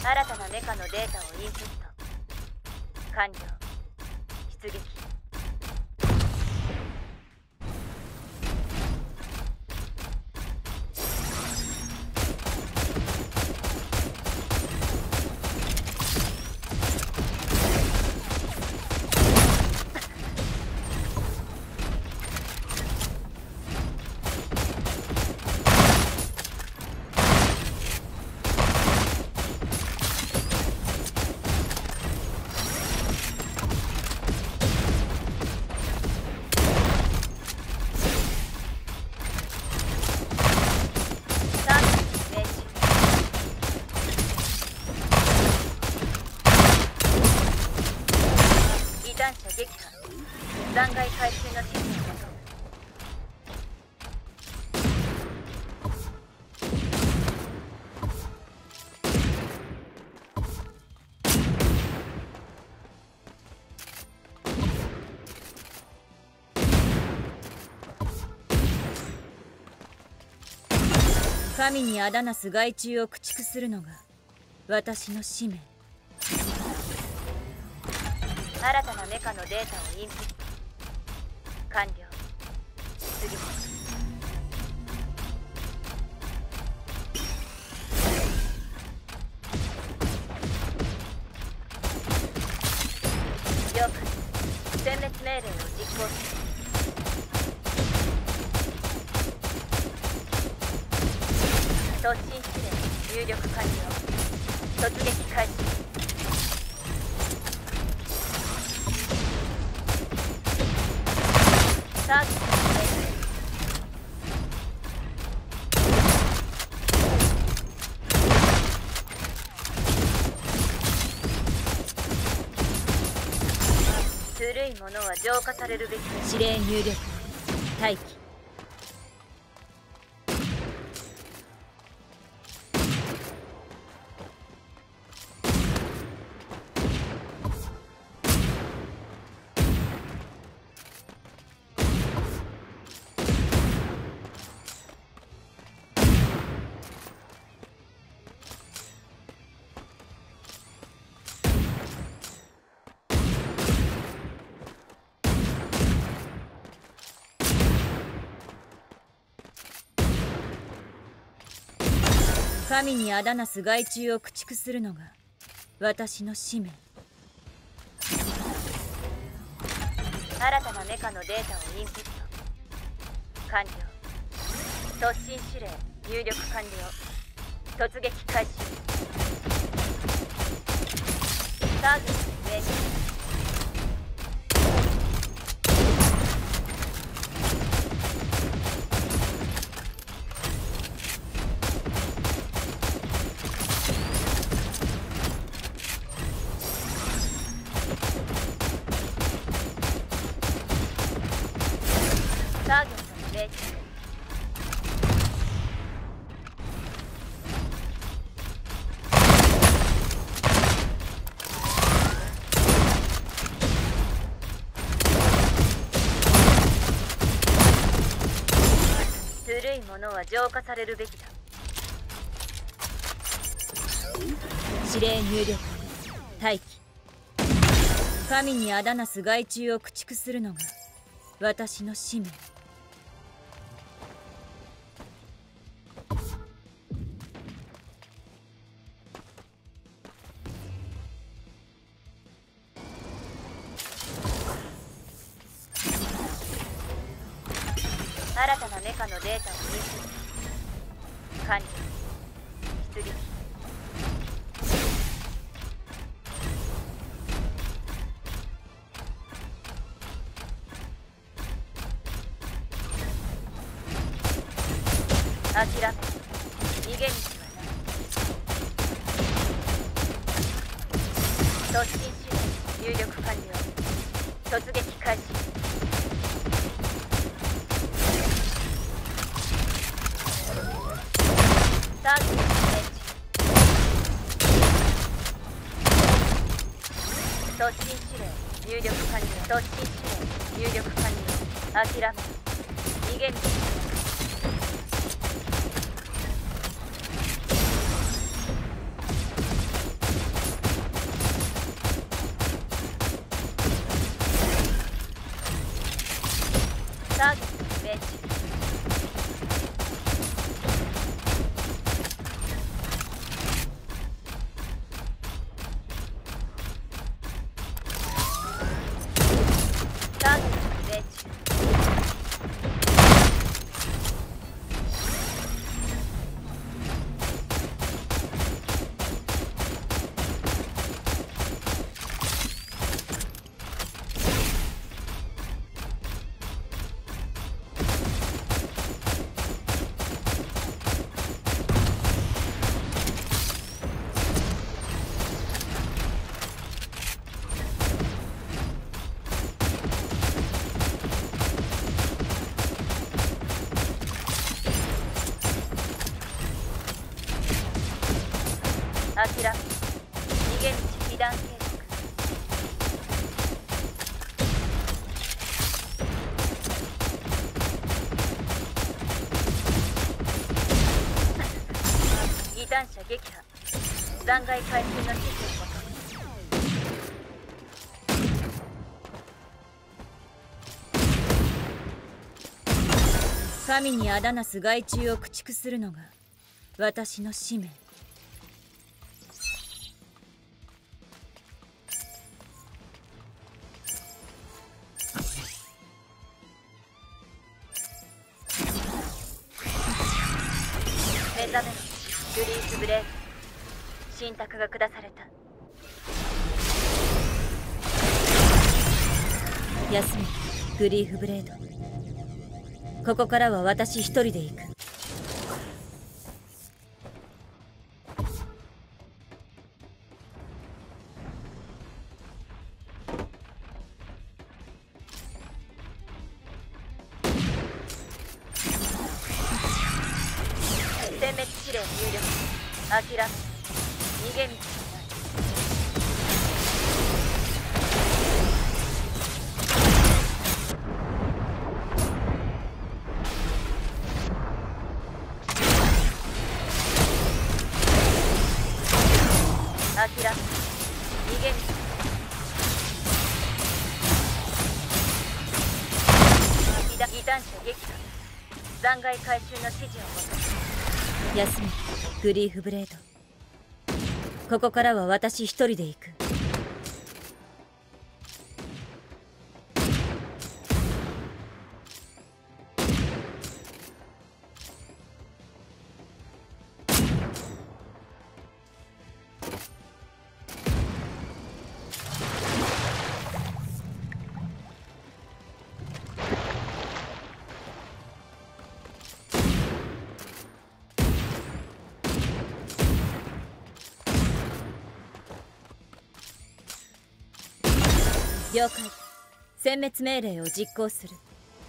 新たなメカのデータをインプット完了。出撃。残骸回収の指示を求む。神にあだなす害虫を駆逐するのが私の使命。新たなメカのデータをインプット完了。出撃。了解。殲滅命令を実行する。突進指令入力完了。突撃開始。ターゲット古いものは浄化されるべき。指令入力。待機。神にあだなす害虫を駆逐するのが私の使命。新たなメカのデータをインプット完了。突進指令入力完了。突撃開始。ターゲット命中。ターゲットに命中。古いものは浄化されるべきだ。指令入力。待機。神にあだなす害虫を駆逐するのが私の使命。新たなメカのデータを入手完了。出撃。諦め逃げ道はない。突進指令入力完了。突撃開始。ターゲット命中。突進指令入力完了。突進指令入力完了。諦め逃げ道。 諦め逃げ道被弾計画。異端者撃破。残骸回収の指示を求め。神にあだなす害虫を駆逐するのが私の使命。目覚めろグリースブレード。信託が下された。休めグリーフブレード。ここからは私一人で行く。殲滅指令入力。諦め逃げ道はない。諦め逃げ道。異端者撃破。残骸回収の指示を求め。休めグリーフブレード。ここからは私一人で行く。了解。殲滅命令を実行する。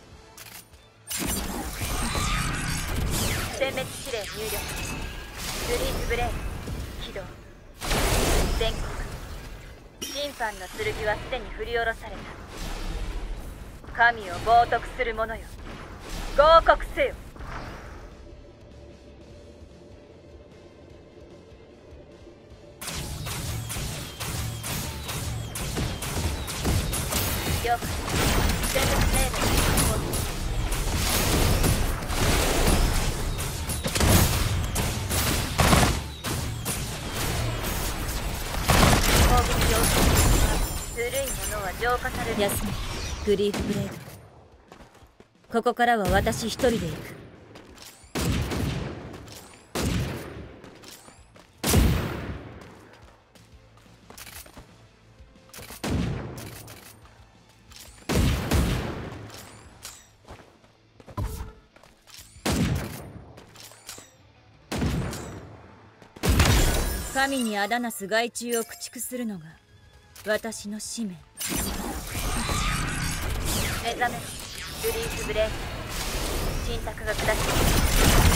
殲滅指令入力。グリーズブレード起動。全国審判の剣はすでに振り下ろされた。神を冒涜する者よ、合国せよ。了解。殲滅命令を実行する。攻撃を受ける。古いものは浄化される。休めグリーフブレード。ここからは私一人で行く。神にあだなす害虫を駆逐するのが私の使命。目覚めろグリースブレード。信託が下される。